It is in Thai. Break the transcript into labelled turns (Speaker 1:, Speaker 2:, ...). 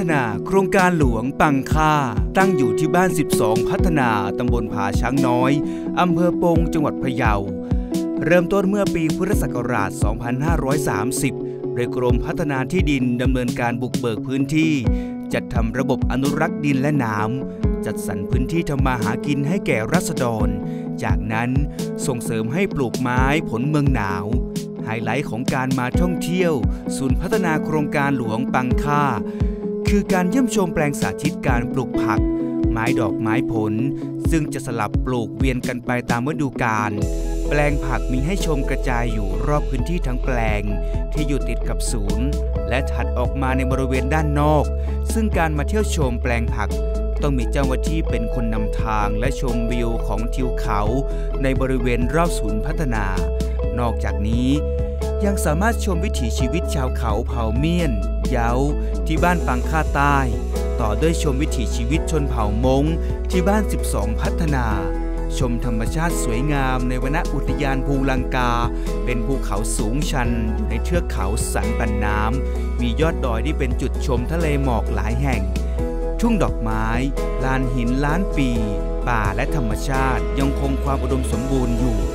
Speaker 1: นาโครงการหลวงปังค่าตั้งอยู่ที่บ้าน12พัฒนาตำบลผาช้างน้อยอำเภอปงจังหวัดพะเยาเริ่มต้นเมื่อปีพุทธศักราช 2530 โดยกรมพัฒนาที่ดินดำเนินการบุกเบิกพื้นที่จัดทำระบบอนุรักษ์ดินและน้ำจัดสรรพื้นที่ทำมาหากินให้แก่ราษฎรจากนั้นส่งเสริมให้ปลูกไม้ผลเมืองหนาวไฮไลท์ของการมาท่องเที่ยวศูนย์พัฒนาโครงการหลวงปังค่าคือการเยี่ยมชมแปลงสาธิตการปลูกผักไม้ดอกไม้ผลซึ่งจะสลับปลูกเวียนกันไปตามฤดูกาลแปลงผักมีให้ชมกระจายอยู่รอบพื้นที่ทั้งแปลงที่อยู่ติดกับศูนย์และถัดออกมาในบริเวณด้านนอกซึ่งการมาเที่ยวชมแปลงผักต้องมีเจ้าหน้าที่เป็นคนนำทางและชมวิวของทิวเขาในบริเวณรอบศูนย์พัฒนานอกจากนี้ยังสามารถชมวิถีชีวิตชาวเขาเผ่าเมียนเยาที่บ้านปังค่าใต้ต่อด้วยชมวิถีชีวิตชนเผ่ามงที่บ้าน12พัฒนาชมธรรมชาติสวยงามในวนอุทยานภูลังกาเป็นภูเขาสูงชันอยู่ในเทือกเขาสันปันน้ำมียอดดอยที่เป็นจุดชมทะเลหมอกหลายแห่งทุ่งดอกไม้ลานหินล้านปีป่าและธรรมชาติยังคงความอุดมสมบูรณ์อยู่